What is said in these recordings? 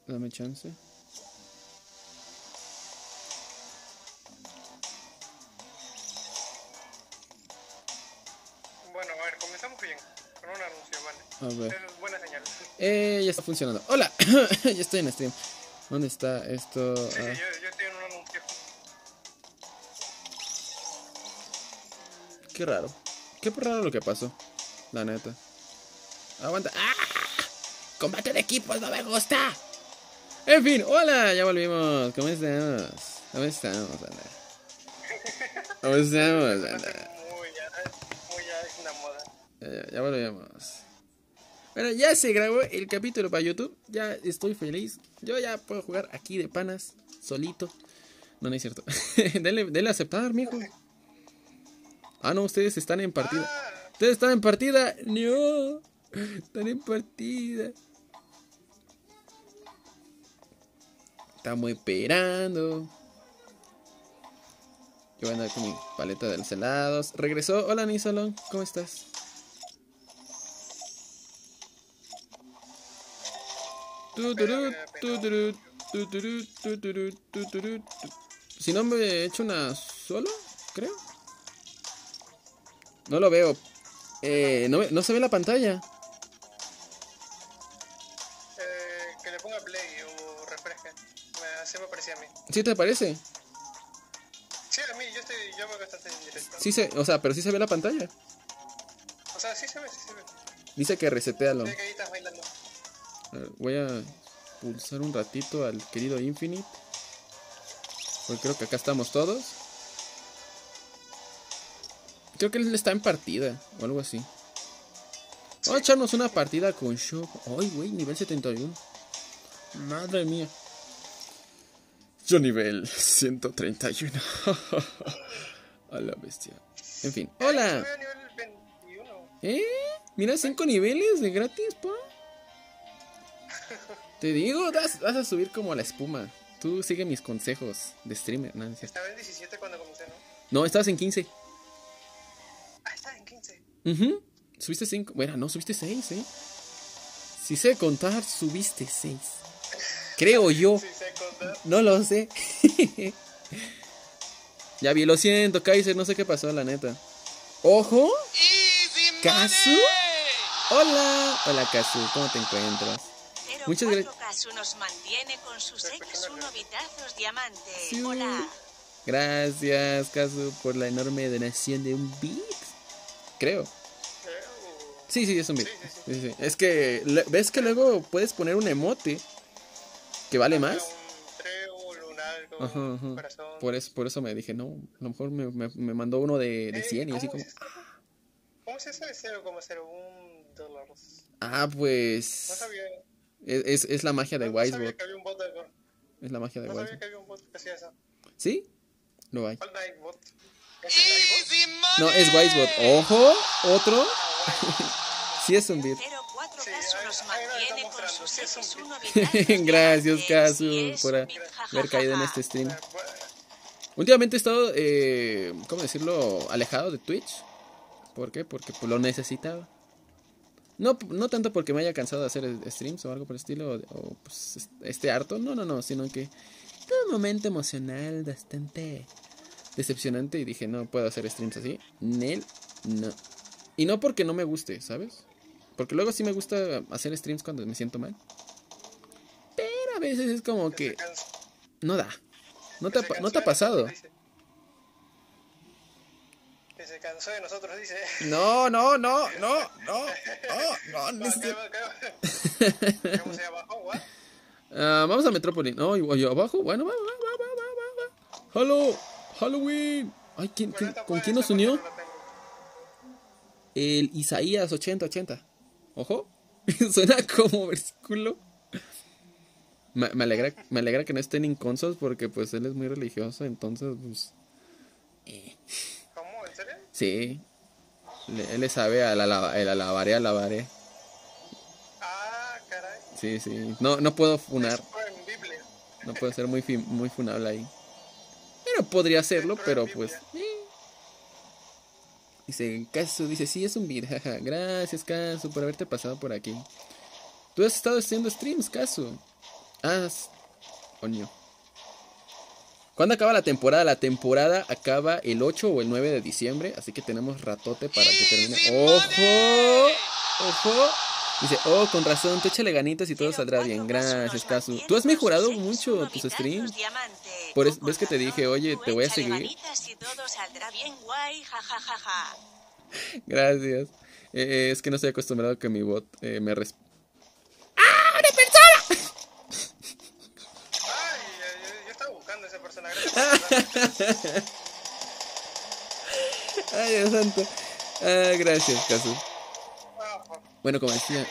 Dame chance. Bueno, a ver, comenzamos bien. Con un anuncio, vale. A ver. Es buena señal. Ya está funcionando. ¡Hola! Ya estoy en stream. ¿Dónde está esto? Sí, yo estoy en un anuncio. Qué raro. Qué raro lo que pasó. La neta. Aguanta. ¡Ah! ¡Combate de equipos! ¡No me gusta! En fin, hola, ya volvimos. ¿Cómo estamos? ¿Cómo estamos, anda? ¿Cómo estamos, anda? Muy ya es una moda. Ya volvimos. Bueno, ya se grabó el capítulo para YouTube. Ya estoy feliz. Yo ya puedo jugar aquí de panas, solito. No, no es cierto. Denle a aceptar, mijo. Ah, no, ustedes están en partida. Ustedes están en partida. No. Están en partida. Estamos esperando. Yo voy a andar con mi paleta de los helados. Regresó. Hola, Nisolón. ¿Cómo estás? Si no me he hecho una sola, creo. No lo veo. No se ve la pantalla. Que le ponga play o refresque. Así me parecía a mí. ¿Sí te parece? Sí, a mí, yo me gastaste en directo. Sí o sea, pero sí se ve la pantalla. O sea, sí se ve, sí se ve. Dice que resetealo. Sí, que ahí estás bailando. A ver, voy a pulsar un ratito al querido Infinite. Porque creo que acá estamos todos. Creo que él está en partida o algo así. Vamos a echarnos una partida con Shock. Ay, güey, nivel 71. Madre mía. Yo nivel 131. A la bestia. En fin. ¡Hola! Nivel 21. Mira, 5 niveles de gratis, pa. Te digo, vas a subir como la espuma. Tú sigue mis consejos de streamer. No, estaba en 17 cuando comencé, ¿no? No, estabas en 15. Ah, estaba en 15. Subiste 5. Bueno, no, subiste 6, Si sé contar, subiste 6. Creo yo. Sí, sé contar. No lo sé. Ya vi, lo siento, Kaiser, no sé qué pasó, la neta. ¡Ojo! ¿Kazu? Hola. Hola, Kazu, ¿cómo te encuentras? Muchas gracias. Kazu nos mantiene con sus X1 vitazos diamantes. Sí. Hola. Gracias, Kazu, por la enorme donación de un bit. Creo. Sí, es un bit. Sí. Es que, ¿ves que luego puedes poner un emote que vale más? Un trébol, un algo, Ajá. corazón. Por eso me dije, no, a lo mejor me mandó uno de 100 y así como... ¿Cómo es eso de 0,01 dólares? Ah, pues... No sabía. Es la magia de Wisebot. No sabía que había un bot de... Es la magia de No Wisebot. sabía que había un bot que hacía eso. ¿Sí? Lo hay. ¿Cuál Nightbot? ¿Es el Nightbot? No, es Wisebot. ¡Ojo! ¿Otro? Sí es un bit. 04 Kazu nos mantiene con sus X1 vitazos. Gracias, Kazu, por haber caído en este stream. Últimamente he estado, ¿cómo decirlo? Alejado de Twitch. ¿Por qué? Porque pues, lo necesitaba. No tanto porque me haya cansado de hacer streams o algo por el estilo, o pues harto, no, sino que todo un momento emocional bastante decepcionante y dije, no puedo hacer streams así. Nel, no. Y no porque no me guste, ¿sabes? Porque luego sí me gusta hacer streams cuando me siento mal. Pero a veces es como que no da. ¿No te ha pasado? Que se cansó de nosotros, dice. No. ¿Cómo se abajo, what? Vamos a Metrópoli. No, y abajo. Bueno, va. Hello, Halloween. Ay, ¿con quién nos unió? El Isaías 80. Ojo. Suena como versículo. Me alegra que no estén inconsos porque pues él es muy religioso, entonces pues... ¿Cómo? ¿En serio? Sí. Él le sabe a el alabaré. Ah, caray. Sí. No puedo funar. Eso fue en Biblia. No puedo ser muy funable ahí. Pero podría hacerlo, pero pues... Dice, Kazu, sí, es un beat, jaja. Gracias, Kazu, por haberte pasado por aquí. Tú has estado haciendo streams, Kazu. Ah, coño. ¿Cuándo acaba la temporada? La temporada acaba el 8 o el 9 de diciembre, así que tenemos ratote para que termine. ¡Ojo! ¡Ojo! Dice, oh, con razón, tú échale ganitas y todo saldrá bien. Gracias, Kazu. Tú has mejorado mucho tus streams. ¿Ves que te dije, oye, te voy a seguir? Gracias. Es que no estoy acostumbrado a que mi bot me ¡Ah, una persona! Ay, yo estaba buscando a esa persona. Gracias. Ay, Dios santo. Ah, gracias, Kazu. Bueno, como decía.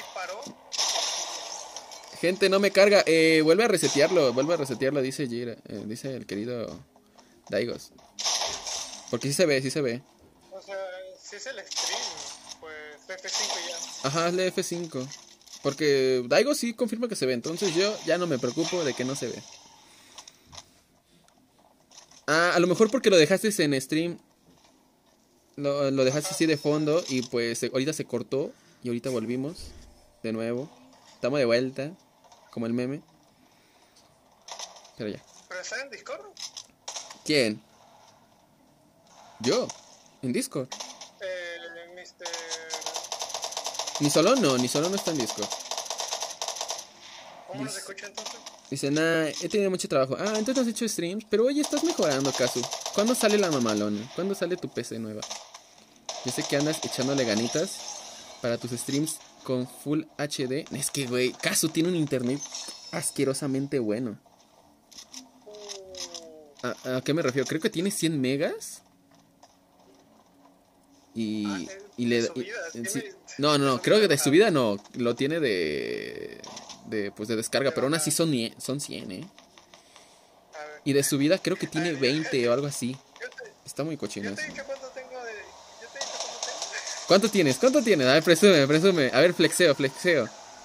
Gente, no me carga. Vuelve a resetearlo, dice Jira. Dice el querido Daigos. Porque sí se ve, sí se ve. O sea, si es el stream, pues F5 ya. Ajá, hazle F5. Porque Daigos sí confirma que se ve. Entonces yo ya no me preocupo de que no se ve. Ah, a lo mejor porque lo dejaste en stream. Lo dejaste así de fondo. Y pues ahorita se cortó. Y ahorita volvimos. De nuevo. Estamos de vuelta. Como el meme. Pero ya. ¿Pero está en Discord? ¿Quién? ¿Yo? ¿En Discord? Mr. Ni solo no está en Discord. ¿Cómo nos escucha entonces? Dice, nah, he tenido mucho trabajo. Ah, entonces has hecho streams. Pero oye, estás mejorando, Kazu. ¿Cuándo sale la mamalona? ¿Cuándo sale tu PC nueva? Yo sé que andas echándole ganitas para tus streams con Full HD. Es que, güey, Kazu tiene un internet asquerosamente bueno. ¿A qué me refiero? Creo que tiene 100 megas. Y le sí, no, creo que de subida no. Lo tiene de descarga, pero aún así son 100, Y de subida creo que tiene 20 o algo así. Está muy cochino. Yo te he dicho cuánto tengo de... Yo te he dicho cuánto tengo. ¿Cuánto tienes? ¿Cuánto tienes? A ver, presume. A ver, flexeo. A ver, flexeo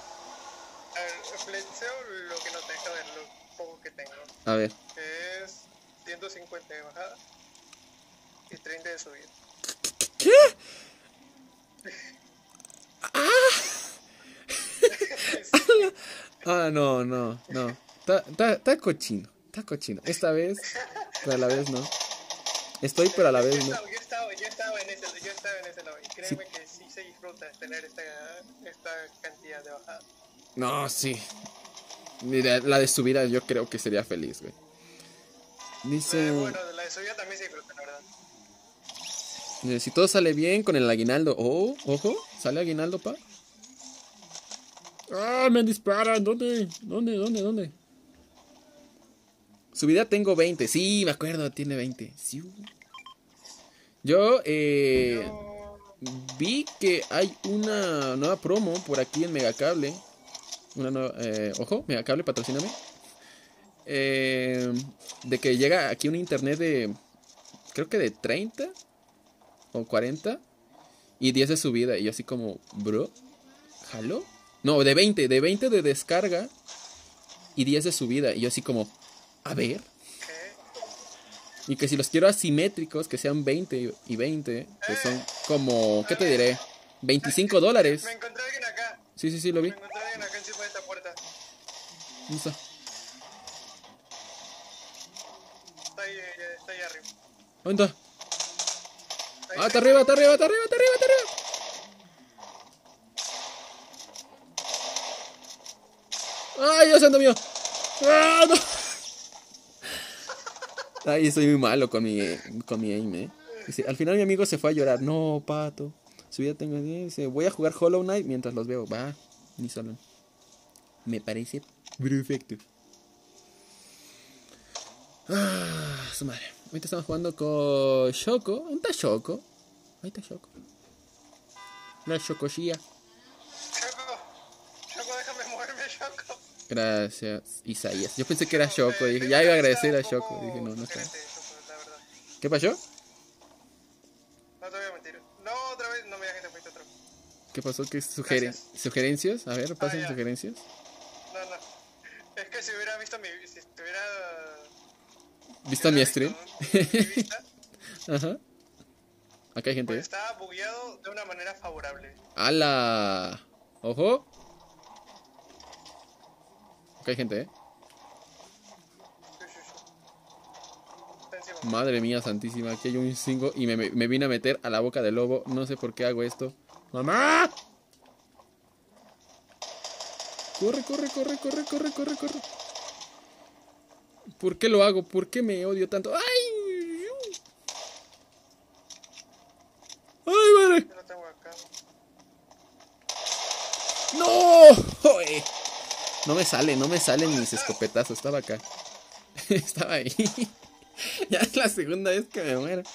lo que no tengo, a ver, lo poco que tengo. A ver. Es 150 de bajada y 30 de subida. ¿Qué? Ah, no. Está cochino. Está cochino. Esta vez, pero a la vez no. Estoy, pero a la vez no. Yo estaba en ese lado. Y créeme sí, que sí se disfruta tener esta cantidad de bajada. No, sí. Mira, la de subida yo creo que sería feliz, güey. Dice... Bueno, la de subida también se disfruta, la verdad. Si todo sale bien con el aguinaldo. Oh, ojo, ¿sale aguinaldo, pa? ¡Ah, me disparan! ¿Dónde? Subida tengo 20. Sí, me acuerdo, tiene 20. Sí. Yo vi que hay una nueva promo por aquí en Megacable. Una nueva, ojo, Megacable, patrocíname. De que llega aquí un internet de... Creo que de 30 o 40 y 10 de subida. Y yo así como, bro, ¿jalo? No, de 20 de descarga y 10 de subida. Y yo así como, a ver. Y que si los quiero asimétricos, que sean 20 y 20, que son como, ¿qué te diré? $25. Me encontré a alguien acá. Sí, lo vi. Me encontré a alguien acá encima de esta puerta. ¿Dónde está? Está ahí arriba. ¿Dónde está? Ah, está arriba. ¡Ay, Dios santo mío! ¡Ah, no! Ay, estoy muy malo con mi aim, Dice, al final mi amigo se fue a llorar. No, pato. Su vida tengo... Dice, voy a jugar Hollow Knight mientras los veo. Va, ni solo. Me parece perfecto. Ah, su madre. Ahorita estamos jugando con Shoko. ¿Dónde está Shoko? Ahí está Shoko. La Shokoshia. Shoko, déjame moverme, Shoko. Gracias, Isaías. Yo pensé que era Shoko. Dije, ya iba a agradecer a Shoko. Dije, no está. ¿Qué pasó? No te voy a mentir. No, otra vez. No me digas que te fuiste otra vez. ¿Qué pasó? ¿Qué sugerencias? A ver, pasen sugerencias. No. Es que si hubiera visto si tuviera... ¿Visto mi stream? Ajá. Acá hay gente. Pues estaba bugueado de una manera favorable. ¡Hala! ¡Ojo! Acá hay gente, Madre mía santísima, aquí hay un 5 y me vine a meter a la boca del lobo. No sé por qué hago esto. ¡Mamá! Corre, corre, corre, corre, corre, corre, corre. ¿Por qué lo hago? ¿Por qué me odio tanto? ¡Ay! ¡Ay, madre! Yo lo tengo acá. ¡No! ¡Joder! No me salen mis escopetazos. Estaba acá. Estaba ahí. Ya es la segunda vez que me muero.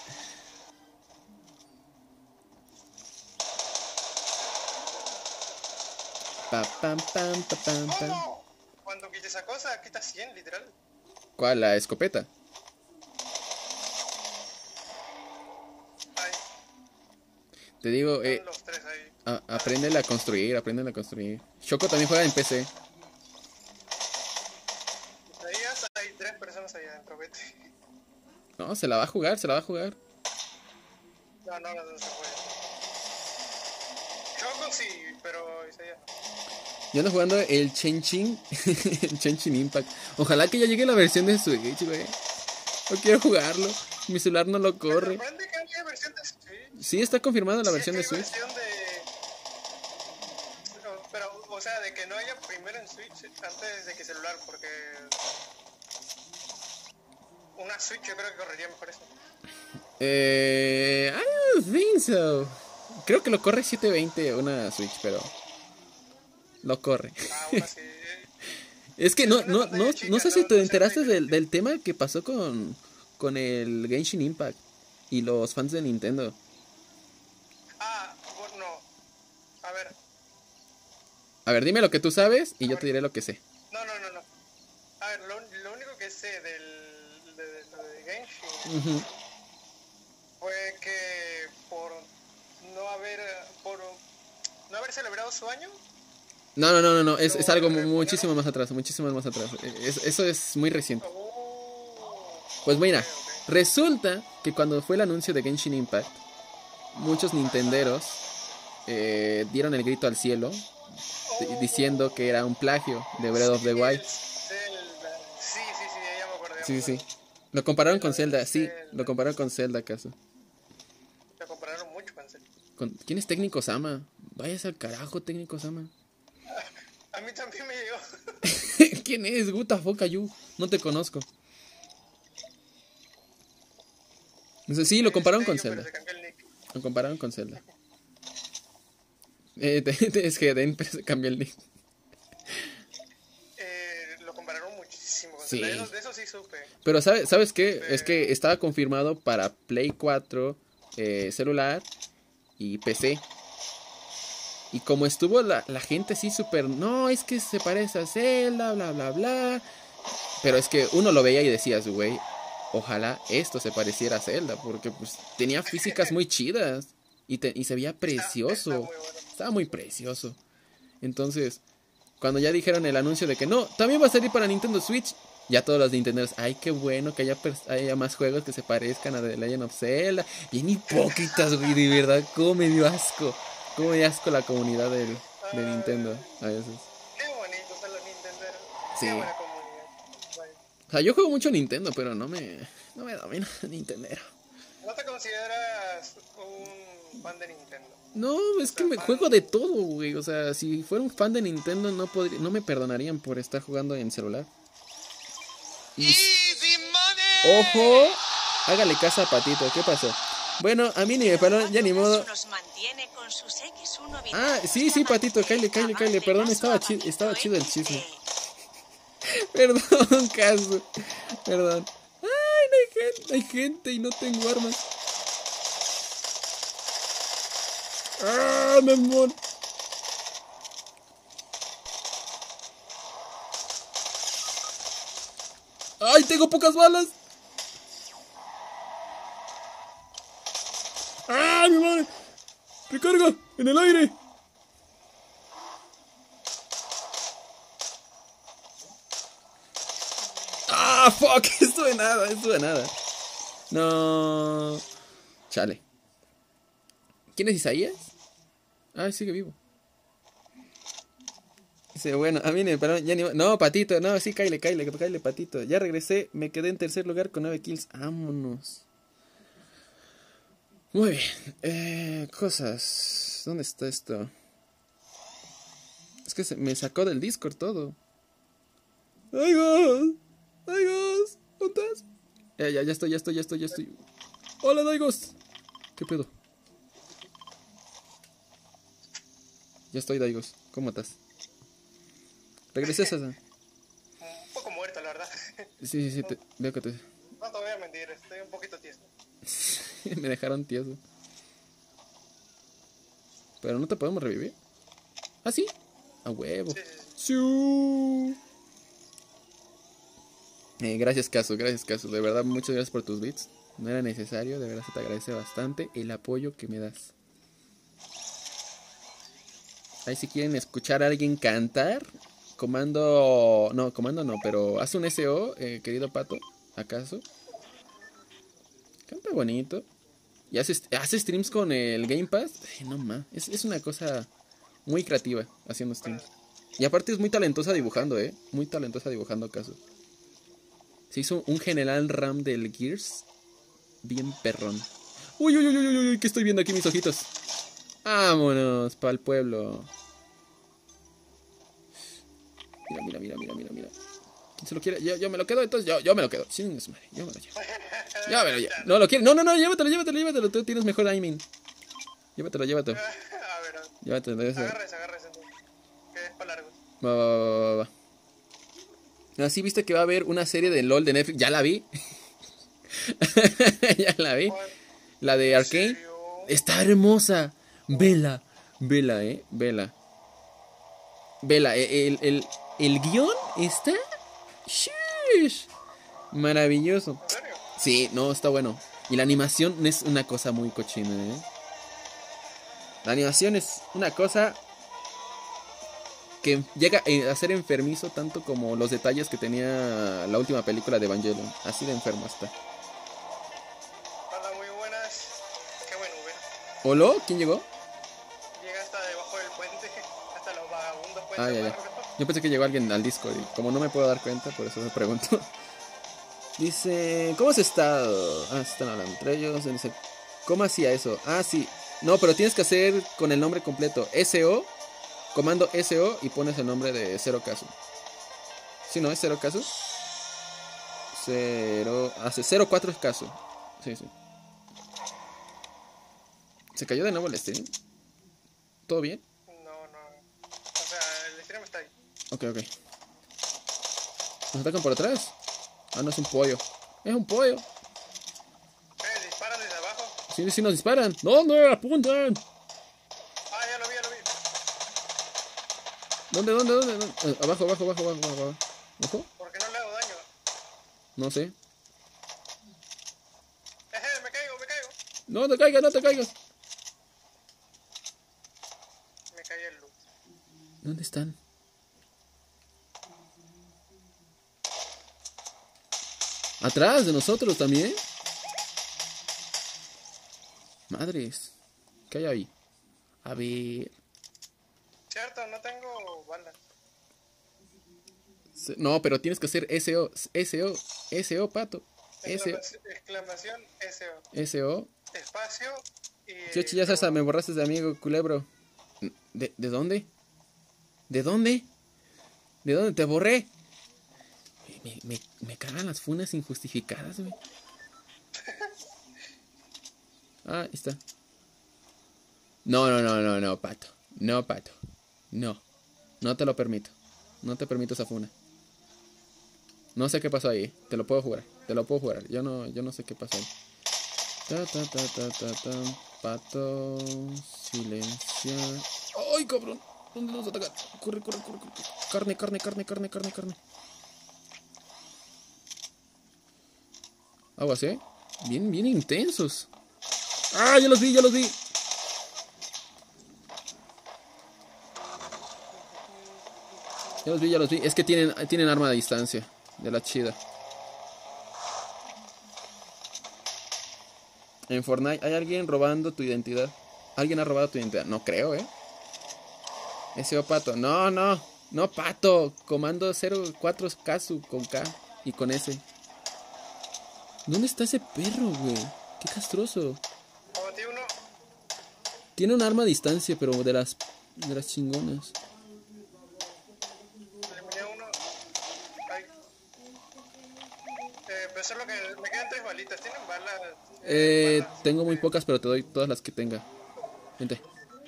Pa, pam, pam, pa, pam, pam. ¿Cómo? Cuando quite esa cosa, quita 100, literal. ¿Cuál? ¿La escopeta? Ahí, Te digo, están los tres ahí. apréndele a construir, apréndele a construir. Choco también juega en PC. Ahí hay 3 personas ahí adentro, vete. No, se la va a jugar, se la va a jugar. No, no, no se puede. Choco sí, pero ese ya no. Yo ando jugando el Genshin, el Genshin Impact. Ojalá que ya llegue la versión de Switch, güey. No quiero jugarlo. Mi celular no lo corre. Me sorprende que haya versión de Switch. Sí, está confirmada la versión de Sí, Switch. versión de... Pero, o sea, de que no haya primero en Switch antes de que celular, porque... Una Switch yo creo que correría mejor eso. I don't think so. Creo que lo corre 720 una Switch, pero... Lo corre. Una sí. Es que no sé si te no enteraste sé. del tema que pasó con el Genshin Impact y los fans de Nintendo. Bueno, a ver. A ver, dime lo que tú sabes y yo te diré lo que sé. No. A ver, lo único que sé de lo de Genshin Ujú. fue que por no haber celebrado su año. No, es algo muchísimo más atrás, eso es muy reciente. Pues mira, Ok. resulta que cuando fue el anuncio de Genshin Impact, muchos nintenderos dieron el grito al cielo diciendo que era un plagio de Breath of the Wild. Zelda. Sí, ya me acordé. Sí. Lo compararon con Zelda, sí, lo compararon con Zelda, ¿acaso? Lo compararon mucho con Zelda. ¿Quién es Técnico Sama? Váyase al carajo, Técnico Sama. A mí también me llegó. ¿Quién es? Guta Foca Yu. No te conozco. Entonces, sí, lo compararon con Pero Zelda. se cambió el nick. Lo compararon con Zelda. Es Heden, pero se cambió el nick. Lo compararon muchísimo con Sí. Zelda. De eso sí supe. Pero ¿sabes qué? Es que estaba confirmado para Play 4, celular y PC. Y como estuvo la gente así súper... No, es que se parece a Zelda, bla, bla, bla. Pero es que uno lo veía y decías, güey, ojalá esto se pareciera a Zelda. Porque pues tenía físicas muy chidas. Y se veía precioso. Está muy bueno. Estaba muy precioso. Entonces, cuando ya dijeron el anuncio de que no, también va a salir para Nintendo Switch, ya todos los Nintenderos, ay, qué bueno que haya más juegos que se parezcan a The Legend of Zelda. Bien hipócritas, güey, de verdad, cómo me dio asco. Cómo me dio asco la comunidad de Nintendo a veces. Qué bonito son los Nintendo. Sí. Qué buena comunidad. Vaya. O sea, yo juego mucho Nintendo, pero no me domina Nintendero. ¿No te consideras un fan de Nintendo? No, es que me juego de todo, güey. O sea, si fuera un fan de Nintendo no me perdonarían por estar jugando en celular. Y ojo, hágale caso a Patito, ¿qué pasó? Bueno, a mí ni me perdonan, ya ni modo. Ah, sí, Patito, cáile, perdón, estaba chido el chisme. Perdón, Caso, perdón. Ay, no hay gente y no tengo armas. ¡Ah, mi amor! ¡Ay, tengo pocas balas! ¡Ah, mi madre! ¡Recarga! ¡En el aire! ¡Ah, fuck! Esto de nada. No. Chale. ¿Quién es Isaías? Ah, sigue vivo. Dice, bueno, a mí pero ya ni... No, Patito, no, sí, cáile, Patito. Ya regresé, me quedé en tercer lugar con 9 kills. Vámonos. Muy bien. Cosas. ¿Dónde está esto? Es que me sacó del Discord todo. ¡Ay, Gos! ¿Dónde estás? Ya estoy. Hola, Daigos. ¿Qué pedo? Ya estoy, Daigos. ¿Cómo estás? Regresé, Sasa. Un poco muerto, la verdad. Sí, veo que te... No te voy a mentir, estoy un poquito tieso. Me dejaron tieso. Pero no te podemos revivir. ¿Ah, sí? A huevo. Sí. Gracias, Caso. De verdad, muchas gracias por tus bits. No era necesario, de verdad se te agradece bastante el apoyo que me das. Ahí si quieren escuchar a alguien cantar, comando no, pero haz un SO, querido Pato, ¿acaso? Canta bonito. Y hace streams con el Game Pass. No más, es una cosa muy creativa haciendo streams. Y aparte es muy talentosa dibujando, muy talentosa dibujando, Acaso. Se hizo un general RAM del Gears bien perrón. Uy, ¿qué estoy viendo aquí mis ojitos? Vámonos para el pueblo. Mira. ¿Quién se lo quiere? Yo me lo quedo, entonces yo me lo quedo. Sí, yo me lo llevo. Ya me lo llevo. No lo quiere. No, llévatelo. Tú tienes mejor aiming. Llévatelo. A ver, Llévatelo. agárrese. Que es para largo. Va. Así viste que va a haber una serie de LOL de Netflix. Ya la vi. La de Arcane. Está hermosa. Vela. Vela. El guión está... ¡Shush! Maravilloso. ¿En serio? Sí, no, está bueno. Y la animación es una cosa muy cochina, La animación es una cosa que llega a ser enfermizo tanto como los detalles que tenía la última película de Evangelion. Así de enfermo está. Hola, muy buenas. Qué bueno, Uber. ¿Hola? ¿Quién llegó? Llega hasta debajo del puente, hasta los vagabundos puentes. Ya. Yo pensé que llegó alguien al Discord y como no me puedo dar cuenta, por eso me pregunto. Dice, ¿cómo has estado? Están hablando entre ellos. Dice, ¿cómo hacía eso? Sí. No, pero tienes que hacer con el nombre completo. SO, comando SO y pones el nombre de Zero Caso. ¿Sí, no? ¿Es Zero Caso? 04 Caso. Sí. ¿Se cayó de nuevo el stream? ¿Todo bien? No. O sea, el stream está ahí. Ok. ¿Nos atacan por atrás? No es un pollo. Es un pollo. Disparan desde abajo. Sí, nos disparan. ¿Dónde? ¡Apuntan! Ya lo vi. ¿Dónde? Abajo. ¿Ojo? ¿Por qué no le hago daño? No sé. Me caigo. No te caigas. Me caí el loot. ¿Dónde están? ¿Atrás de nosotros también? Madres. ¿Qué hay ahí? A ver. Cierto, no tengo balas. No, pero tienes que hacer SO, Pato. Exclamación SO. SO. Espacio y... Chechi, ya sabes, me borraste de amigo, culebro. ¿De dónde? ¿De dónde te borré? Me cagan las funas injustificadas, güey. Ahí está. No, Pato. No, Pato. No te lo permito. No te permito esa funa. No sé qué pasó ahí. Te lo puedo jurar. Yo no sé qué pasó ahí. Pato. Silencia. ¡Ay, cabrón! ¿Dónde nos atacan? Corre. Carne. Aguas, bien intensos. Ya los vi. Ya los vi. Es que tienen arma a distancia. De la chida. En Fortnite hay alguien robando tu identidad. ¿Alguien ha robado tu identidad? No creo, SO Pato. No. No, pato. Comando 04 Kazu con K y con S. ¿Dónde está ese perro, güey? Qué castroso. Combatí uno. Tiene un arma a distancia, pero de las chingonas. Eliminé a uno. Ay. Pero solo que me quedan 3 balitas. ¿Tienen balas? Balas. Tengo muy pocas, pero te doy todas las que tenga. Vente.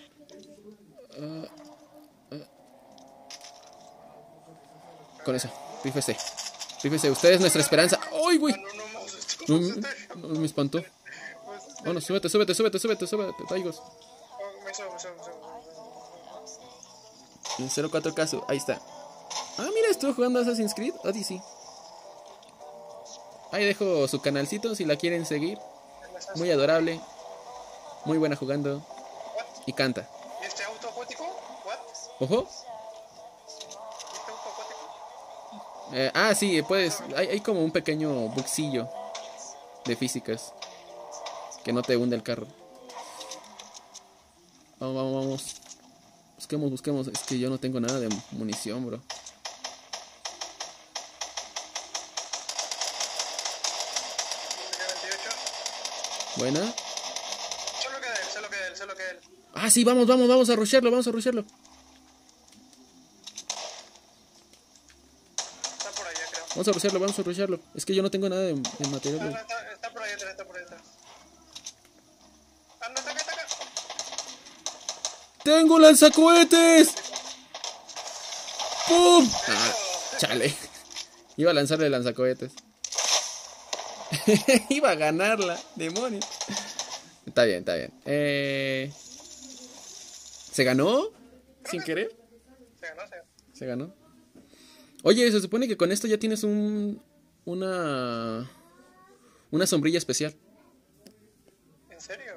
Con eso. Rífese. Rífese. Usted es nuestra esperanza. ¡Ay, güey! No, me espantó. Bueno, súbete. Taigos. Me subo. En 04 caso. Ahí está. Ah, mira, estuvo jugando Assassin's Creed Odyssey. Ahí dejo su canalcito si la quieren seguir. Muy adorable. Muy buena jugando. Y canta. ¿Y este auto acuático? ¿What? Ojo. ¿Y este auto acuático? Sí, pues hay como un pequeño bugcillo de físicas que no te hunde el carro. Vamos. Busquemos. Es que yo no tengo nada de munición, bro. Buena. Solo queda él. Ah, sí, vamos a rushearlo. Está por allá, creo. Vamos a rushearlo. Es que yo no tengo nada de material. No, está por allá atrás. Ah, no, está acá. ¡Tengo lanzacohetes! ¡Pum! Ah, chale. Iba a lanzarle lanzacohetes. Iba a ganarla, demonios. Está bien. ¿Se ganó? ¿Sin querer? Se ganó. Oye, se supone que con esto ya tienes una sombrilla especial. ¿En serio?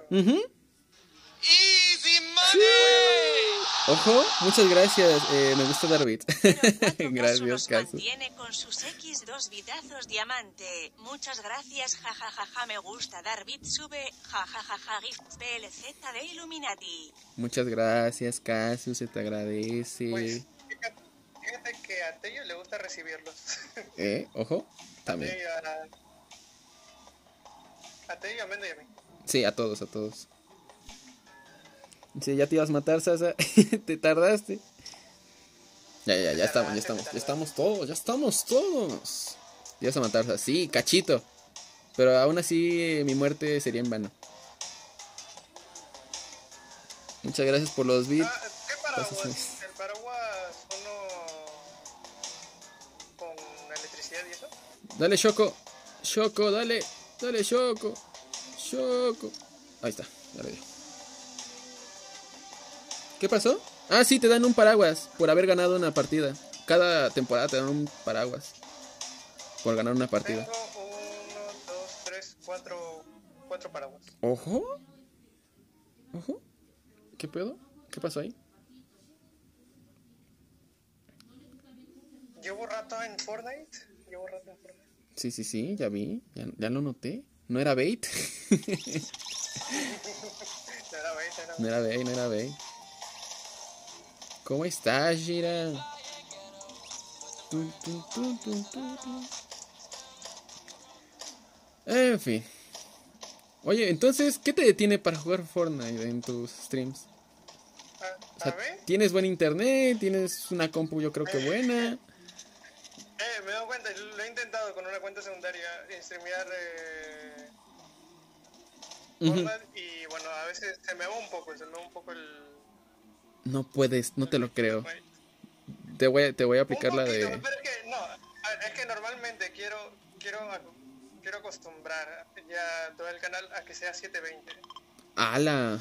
Easy money. Sí. Ojo, muchas gracias. Me gusta dar bits. Gracias, Casu. Mantiene con sus X2 vidazos diamante. Muchas gracias, jajajaja. Me gusta dar bits. Sube, jajajaja. Gift PLZ de Illuminati. Muchas gracias, Casu. Se te agradece. Pues, fíjate que a Tello le gusta recibirlos. Ojo, también. A Tello, a Mendo y a mí. Sí, a todos. Sí, ya te ibas a matar, Sasa. Te tardaste. Ya estamos todos. Te ibas a matar, Sasa. Sí, cachito. Pero aún así mi muerte sería en vano. Muchas gracias por los bits. ¿Qué paraguas? ¿El paraguas uno con electricidad y eso? Dale, Shoko, dale, Shoko. Ahí está, dale. ¿Qué pasó? Ah, sí, te dan un paraguas por haber ganado una partida. Cada temporada te dan un paraguas por ganar una partida. Tengo 1, 2, 3, 4 paraguas. Ojo. ¿Qué pedo? ¿Qué pasó ahí? ¿Llevo rato en Fortnite? Sí, ya vi. Ya lo noté. ¿No era bait? No era bait. ¿Cómo estás, Gira? En fin. Oye, entonces, ¿qué te detiene para jugar Fortnite en tus streams? O sea, ¿tienes buen internet? ¿Tienes una compu yo creo que buena? Me doy cuenta, lo he intentado con una cuenta secundaria, streamear Fortnite y bueno, a veces se me va un poco el... No puedes, no te lo creo. Te voy a aplicar la de... Pero es que normalmente quiero acostumbrar ya todo el canal a que sea 720. ¡Hala!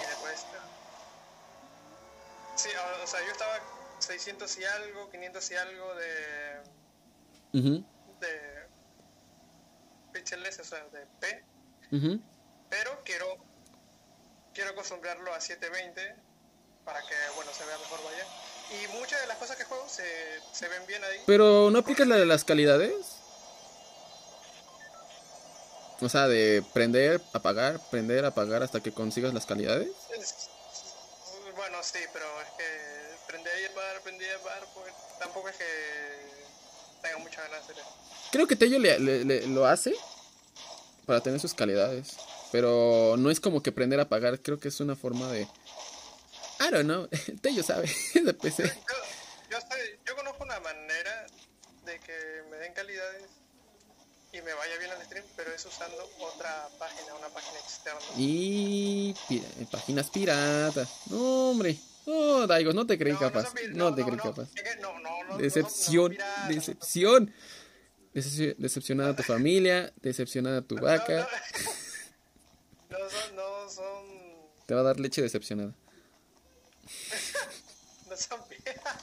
Sí, o sea, yo estaba 600 y algo, 500 y algo de píxeles, o sea, de P. Pero quiero acostumbrarlo a 720 para que, bueno, se vea mejor, vaya. Y muchas de las cosas que juego se ven bien ahí. Pero ¿no aplicas la de las calidades? O sea, de prender, apagar hasta que consigas las calidades. Bueno, sí, pero es que aprendí a llevar, pues tampoco es que tenga muchas ganas de hacer eso. Creo que Tello lo hace para tener sus calidades. Pero no es como que aprender a pagar. Creo que es una forma de... I don't know. Tello sabe. De PC. Yo conozco una manera de que me den calidades y me vaya bien el stream, pero es usando otra página, una página externa. Y... páginas piratas. No, hombre. No, Daigo, no te creí capaz. No te creí capaz. Decepción. Decepción. Decepcionada a tu familia. Decepcionada a tu vaca. No son... Te va a dar leche decepcionada. No son piratas.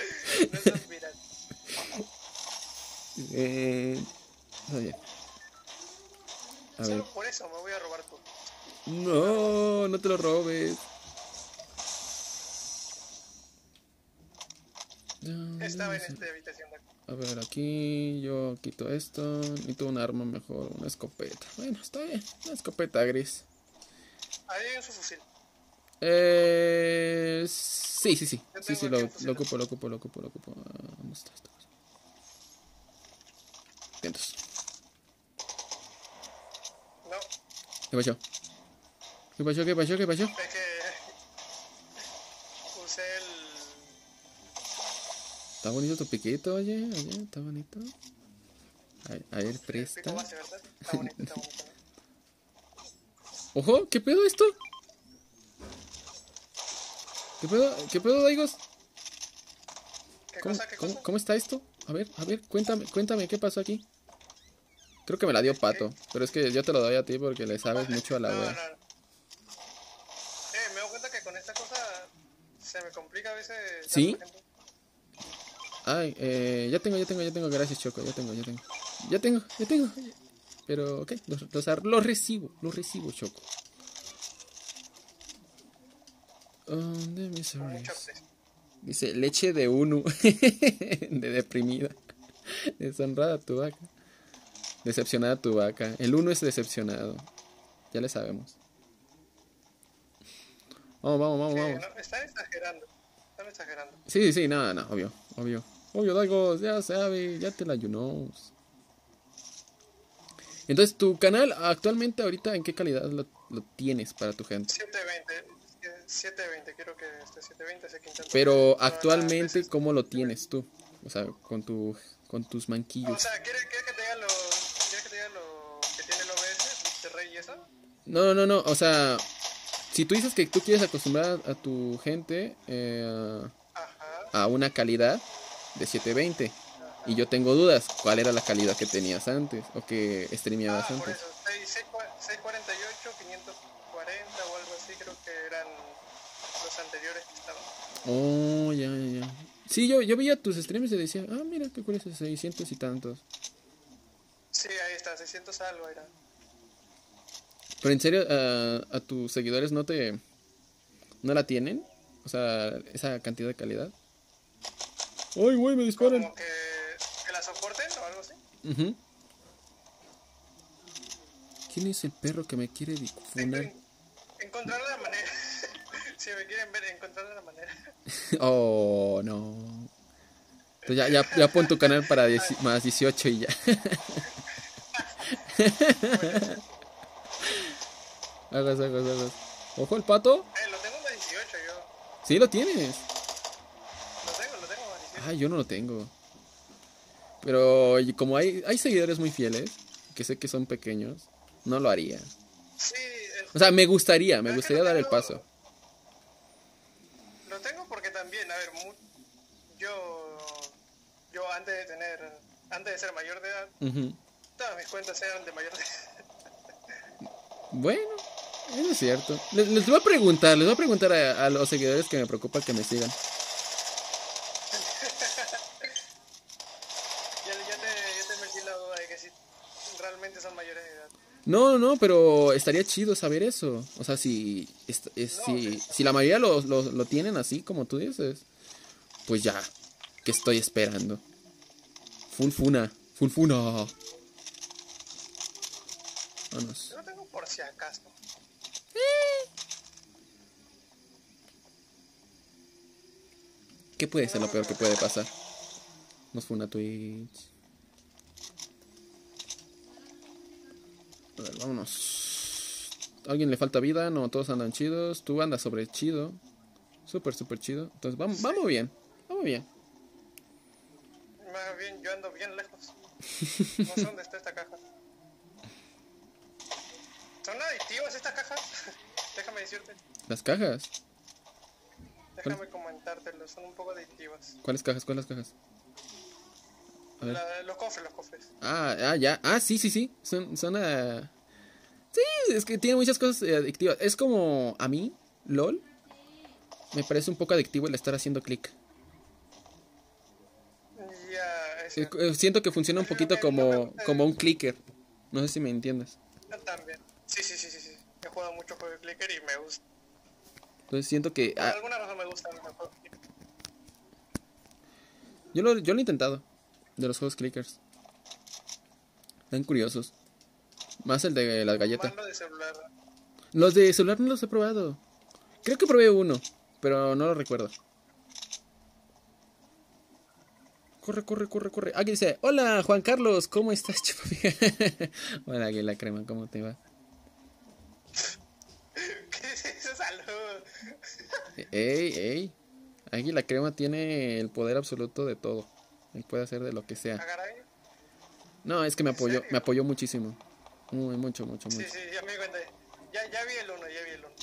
Oye. A ver. Solo por eso me voy a robar todo. No, no te lo robes. Estaba en esta habitación de aquí. A ver, aquí yo quito esto. Necesito un arma mejor, una escopeta. Bueno, está bien, una escopeta gris. Ahí hay un subfusil. Sí, lo ocupo. ¿Dónde está esta cosa? Vientos. No. ¿Qué pasó? ¿Qué pasó? Es que usé el... Está bonito tu piquito, oye, está bonito. A ver, presta. Pico base, ¿verdad? Está bonito. Ojo, ¿qué pedo esto? ¿Qué pedo, Daigos? ¿Qué cosa? ¿Cómo está esto? A ver, cuéntame, ¿qué pasó aquí? Creo que me la dio Pato, pero es que yo te lo doy a ti porque le sabes mucho a la wea. No. Me doy cuenta que con esta cosa se me complica a veces. ¿Sí? Ay, ya tengo, gracias Choco, ya tengo. Pero, ok, lo recibo, Choco. Dice, leche de uno. De deprimida. Deshonrada tu vaca. Decepcionada tu vaca. El uno es decepcionado. Ya le sabemos. Vamos. No, están exagerando. Sí, no, obvio. Obvio, Daigo, ya sabe, ya te la you knows. Entonces, tu canal actualmente, ahorita, ¿en qué calidad lo tienes para tu gente? 720, quiero que esté 720, sé que intento. Pero actualmente, ¿cómo lo tienes tú? O sea, con tus manquillos. O sea, ¿quieres que te diga lo que tiene el OBS, de Rey y eso? No, o sea, si tú dices que tú quieres acostumbrar a tu gente a una calidad de 720, y yo tengo dudas, ¿cuál era la calidad que tenías antes o que streameabas antes? Por eso, 648, 540 o algo así, creo que eran los anteriores que estaban. Oh, ya. Sí, yo veía tus streams y decía, mira, qué curioso, 600 y tantos. Sí, ahí está, 600 algo era. Pero en serio, a tus seguidores no la tienen, o sea, esa cantidad de calidad. ¡Ay, güey, me disparan! Como que la soporten o algo así. ¿Quién es el perro que me quiere difunar? Encontrar la manera. Si me quieren ver, encontrar la manera. Oh, no. Entonces ya pon tu canal para más 18 y ya. Hagas. Ojo el pato. Lo tengo más 18 yo. Sí, lo tienes. Lo tengo más 18. Yo no lo tengo. Pero como hay seguidores muy fieles, que sé que son pequeños, no lo haría. Sí. O sea, me gustaría dar el paso. Lo tengo porque también, a ver, yo antes de ser mayor de edad, todas mis cuentas eran de mayor de edad. Bueno, eso es cierto. Les voy a preguntar a los seguidores que me preocupa que me sigan. Ya te metí la duda de que si realmente son mayores de edad. No, pero estaría chido saber eso. O sea, si la mayoría lo tienen así como tú dices, pues ya, ¿qué estoy esperando? Full funa. Vámonos. Yo lo tengo por si acaso. ¿Qué puede ser lo peor que puede pasar? Nos fue una Twitch. A ver, vámonos. ¿A alguien le falta vida? No, todos andan chidos. Tú andas sobre chido. Súper chido. Entonces, vamos bien. Vamos bien. Más bien, yo ando bien lejos. No sé dónde está esta caja. ¿Son adictivas estas cajas? Déjame decirte. ¿Las cajas? Déjame comentártelo, son un poco adictivas. ¿Cuáles cajas? A ver. Los cofres. Ya. Sí. Son sí, es que tiene muchas cosas adictivas. Es como, a mí, LOL, me parece un poco adictivo el estar haciendo clic. Siento que funciona un poquito como un clicker. No sé si me entiendes. También. Sí. He jugado mucho juego de clicker y me gusta. Entonces siento que... Por alguna razón me gusta el juego de clicker. Yo lo he intentado. De los juegos clickers. Están curiosos. Más el de las galletas. Más lo de celular. Los de celular no los he probado. Creo que probé uno, pero no lo recuerdo. Corre. Aquí dice, hola Juan Carlos, ¿cómo estás, chupapiga? Hola, Águila Crema, ¿cómo te va? ¿Qué es eso? Salud. Ey. Águila Crema tiene el poder absoluto de todo. Él puede hacer de lo que sea. No, es que me apoyó muchísimo. Mucho. Sí, ya me di cuenta. Ya vi el uno.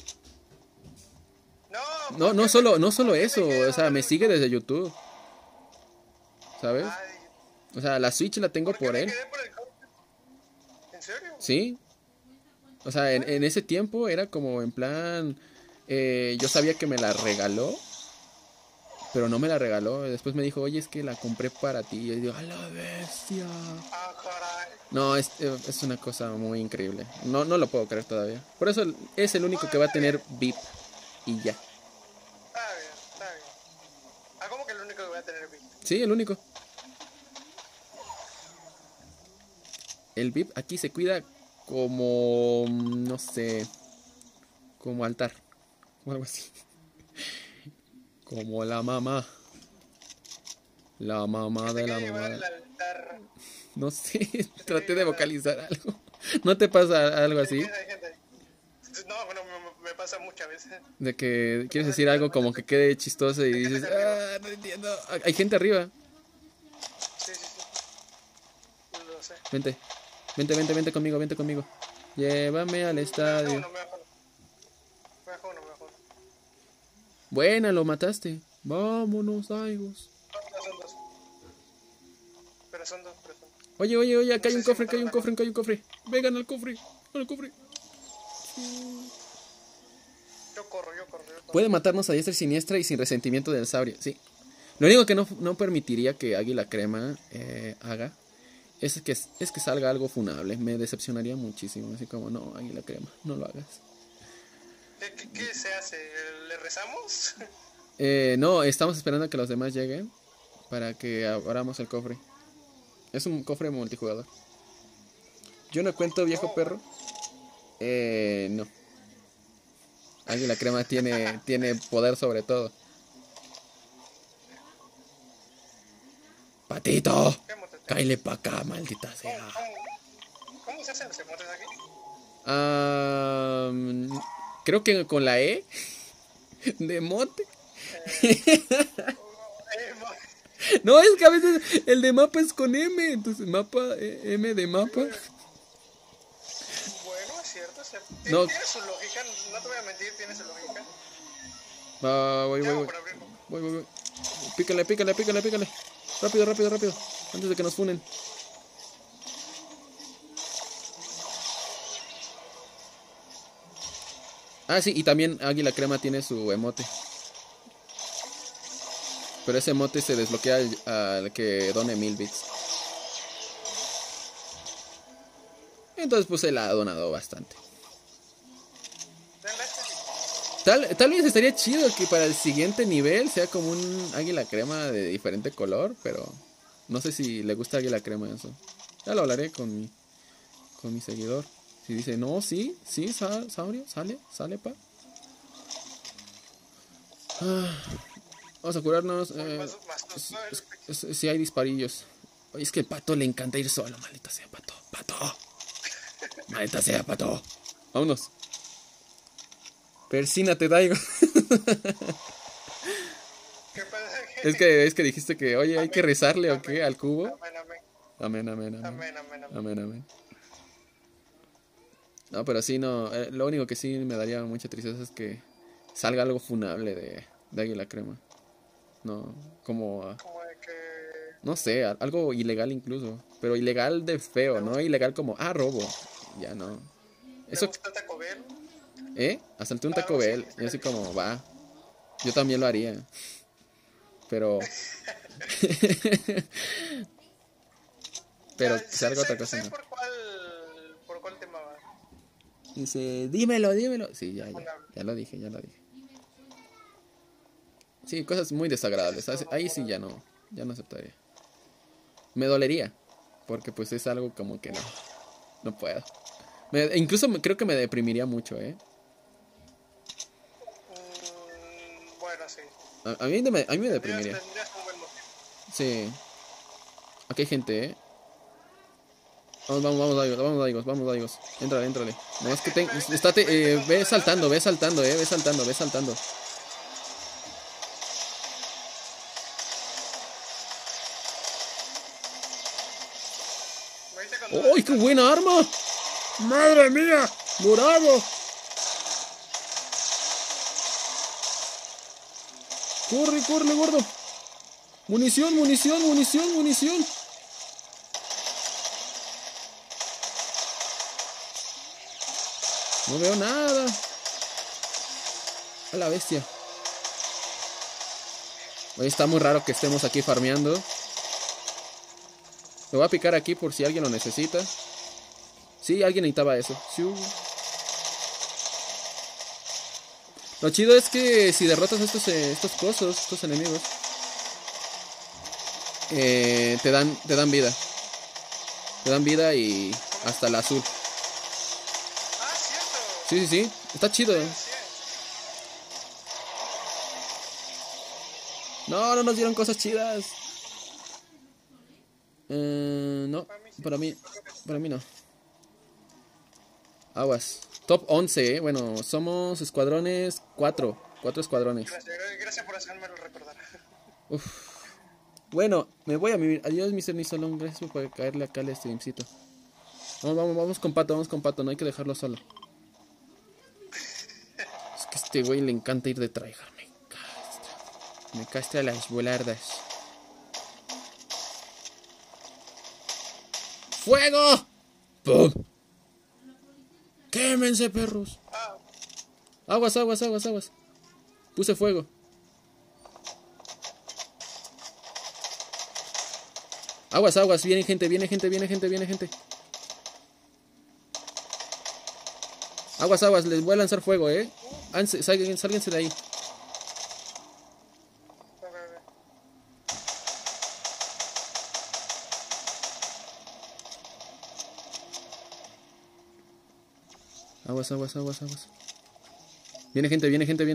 No solo eso, o sea, me sigue desde YouTube. ¿Sabes? O sea, la Switch la tengo por él. ¿En serio? Sí. O sea, en ese tiempo era como en plan... yo sabía que me la regaló, pero no me la regaló. Después me dijo, oye, es que la compré para ti. Y yo digo, ¡a la bestia! No, es una cosa muy increíble. No lo puedo creer todavía. Por eso es el único que va a tener VIP. Y ya. Está bien. ¿Cómo que el único que va a tener VIP? Sí, el único. El VIP aquí se cuida como... no sé... como altar. O algo así. Como la mamá. La mamá de la mamá. No sé, traté de vocalizar algo. ¿No te pasa algo así? No, me pasa muchas veces. De que quieres decir algo como que quede chistoso y dices, no entiendo. Hay gente arriba. Sí. Lo sé. Vente conmigo. Llévame al estadio. Me bajo uno. Buena, lo mataste. Vámonos, Aigos. Pero son dos. Oye, acá hay un cofre. Vengan al cofre. Yo corro. Puede matarnos a diestra y siniestra y sin resentimiento del sabrio, sí. Lo único que no permitiría que Águila Crema haga es que salga algo funable. Me decepcionaría muchísimo. Así como, no, Águila Crema, no lo hagas. ¿Qué se hace? ¿Le rezamos? No, estamos esperando a que los demás lleguen para que abramos el cofre. Es un cofre multijugador. Yo no cuento, viejo perro. No. Águila Crema tiene poder sobre todo. Patito, cáele pa' acá, maldita sea. ¿Cómo se hacen los emotes aquí? Creo que con la E de mote. No, es que a veces el de mapa es con M, entonces mapa, M de mapa. Bueno, es cierto. No. Tiene su lógica, no te voy a mentir, tiene su lógica. Voy. Pícale. Rápido. Antes de que nos funen. Sí, y también Águila Crema tiene su emote. Pero ese emote se desbloquea al que done 1000 bits. Entonces pues él ha donado bastante. Tal vez estaría chido que para el siguiente nivel sea como un Águila Crema de diferente color, pero no sé si le gusta Águila Crema eso. Ya lo hablaré con mi seguidor. Si dice, no, sí, Saurio, sale, pa. Vamos a curarnos. Sí hay disparillos. Oye, es que el pato le encanta ir solo. Maldita sea, pato. Pato. Maldita sea, pato. Vámonos. Persínate, Daigo. Es que dijiste que, oye, hay que rezarle o qué al cubo. Amén, amén, amén. Amén, amén, amén. Amén, amén. No, pero sí, no. Lo único que sí me daría mucha tristeza es que salga algo funable de Águila Crema. No, como... No sé, algo ilegal incluso. Pero ilegal de feo, no ilegal como, robo. Ya no. Eso... ¿Te gusta Taco Bell? Asalté un Taco Bell. Y así como, va. Yo también lo haría. Pero... pero que salga otra cosa, ¿no? ¿Por cuál tema va? Dice, dímelo, dímelo. Sí, ya lo dije. Sí, cosas muy desagradables. Ahí sí ya no aceptaría. Me dolería. Porque pues es algo como que no puedo. Incluso creo que me deprimiría mucho, Bueno, sí. A mí me deprimiría. Tendrías un buen motivo. Sí. Aquí hay gente, Vamos, Daigos. Éntrale. No, es que ve saltando. Ve saltando. ¡Uy, qué buena arma! ¡Madre mía! ¡Dorado! ¡Corre, gordo! ¡Munición! No veo nada. A la bestia. Hoy está muy raro que estemos aquí farmeando. Me voy a picar aquí por si alguien lo necesita. Sí, alguien necesitaba eso. Lo chido es que si derrotas a estos enemigos, te dan vida. Te dan vida y hasta el azul. Sí. Está chido. No nos dieron cosas chidas. No, para mí no. Aguas. Top 11, Bueno, somos escuadrones 4 escuadrones. Gracias por hacérmelo recordar. Bueno, me voy a vivir. Adiós, Mr. Nisolón. Gracias por caerle acá al streamcito. Vamos con Pato, no hay que dejarlo solo. Es que a este güey le encanta ir de tryhard. Me castra las volardas. ¡Fuego! ¡Pum! ¡Quémense, perros! Aguas. Puse fuego. Aguas. Viene gente. Aguas. Les voy a lanzar fuego, Sálguense de ahí. Aguas. Viene gente.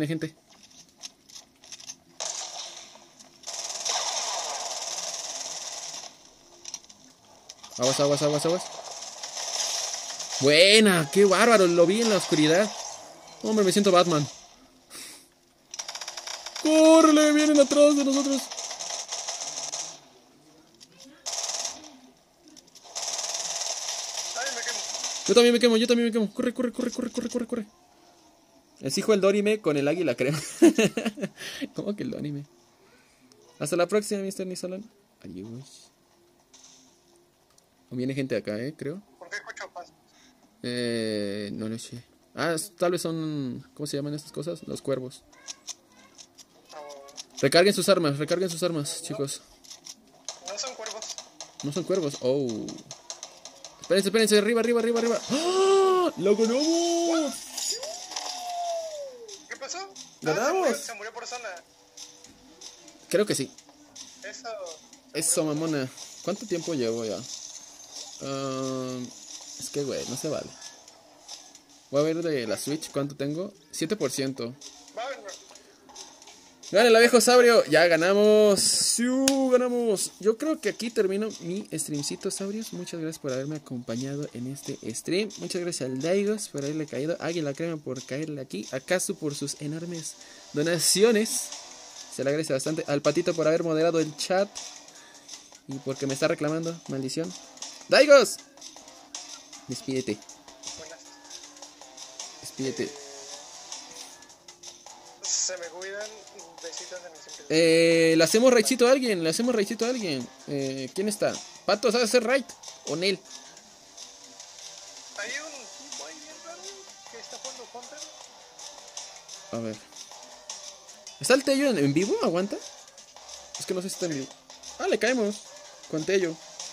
Aguas. Buena, qué bárbaro, lo vi en la oscuridad. Hombre, me siento Batman. ¡Córrele! Vienen atrás de nosotros. Yo también me quemo. Corre. Exijo el Dorime con el Águila Crema. ¿Cómo que el Dorime? Hasta la próxima, Mr. Nisolán. Adiós. Viene gente acá, creo. ¿Por qué escucho pasos? No lo sé. Tal vez son... ¿Cómo se llaman estas cosas? Los cuervos. Recarguen sus armas, chicos. No son cuervos. Oh. Espérense. Arriba. ¡Ah! ¡Lo ganamos! ¿Qué pasó? ¡Ganamos! Se murió por zona. Creo que sí. Eso, mamona. ¿Cuánto tiempo llevo ya? Es que, güey, no se vale. Voy a ver de la Switch cuánto tengo. 7%. Gana el viejo Sabrio. Ya ganamos. ¡Sí, ganamos! Yo creo que aquí termino mi streamcito, Sabrios. Muchas gracias por haberme acompañado en este stream. Muchas gracias al Daigos por haberle caído. Águila Crema por caerle aquí. A Kazu por sus enormes donaciones. Se le agradece bastante. Al Patito por haber moderado el chat. Y porque me está reclamando. Maldición. ¡Daigos! Despídete. Despídete. Se me cuidan. Besitos en el sentido. Le hacemos raidcito a alguien. Le hacemos raidcito a alguien. ¿Quién está? Pato, ¿sabes hacer raid? ¿O Nel? Hay un boy bien raro que está jugando Counter. A ver. ¿Está el Tello en vivo? ¿Aguanta? Es que no sé si está en vivo. Ah, le caemos. Con Tello.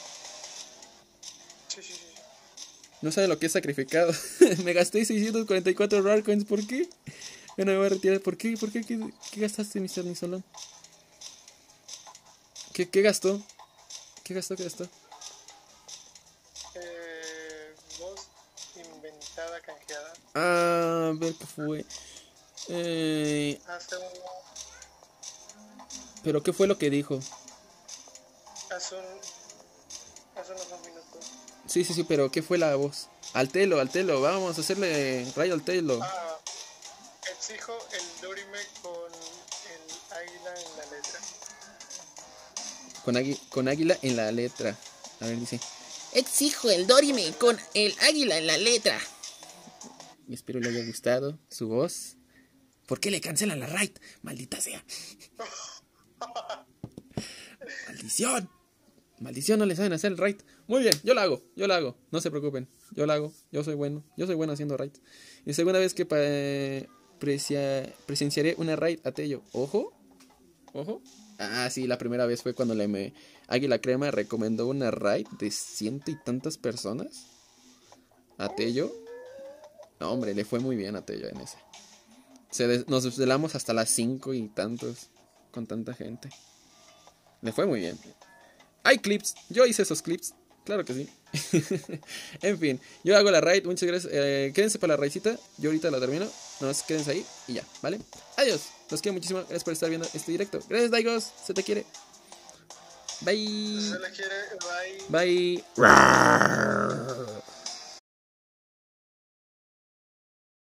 Sí. No sabe lo que es sacrificado. Me gasté 644 Rarcoins. ¿Por qué? Bueno, me voy a retirar. ¿Por qué? ¿Qué gastaste, Mr. Nisolón? ¿Qué gastó? ¿Qué gastó? Voz inventada, canjeada. Ah, a ver qué fue. Hace ¿Pero qué fue lo que dijo? unos 2 minutos. Sí, pero ¿qué fue la voz? Al Telo, vamos a hacerle rayo al Telo. Exijo el Dorime con el águila en la letra. Con águila en la letra. A ver, dice: exijo el Dorime con el águila en la letra. Y espero le haya gustado su voz. ¿Por qué le cancelan la raid? Maldita sea. Maldición, no le saben hacer el raid. Muy bien, yo la hago. No se preocupen, yo la hago. Yo soy bueno haciendo raids. Y segunda vez que presenciaré una raid a Tello. Ojo. Ah, sí, la primera vez fue cuando Águila Crema recomendó una raid de 100 y tantas personas a Tello. No, hombre, le fue muy bien a Tello en ese. Nos desvelamos hasta las 5 y tantos con tanta gente. Le fue muy bien. Hay clips, yo hice esos clips. Claro que sí. En fin, yo hago la raid. Muchas gracias. Quédense para la raidcita. Yo ahorita la termino. Nomás quédense ahí y ya, ¿vale? Adiós. Los quiero muchísimo. Gracias por estar viendo este directo. Gracias, Daigos. Se te quiere. Bye. Se le quiere. Bye. Bye.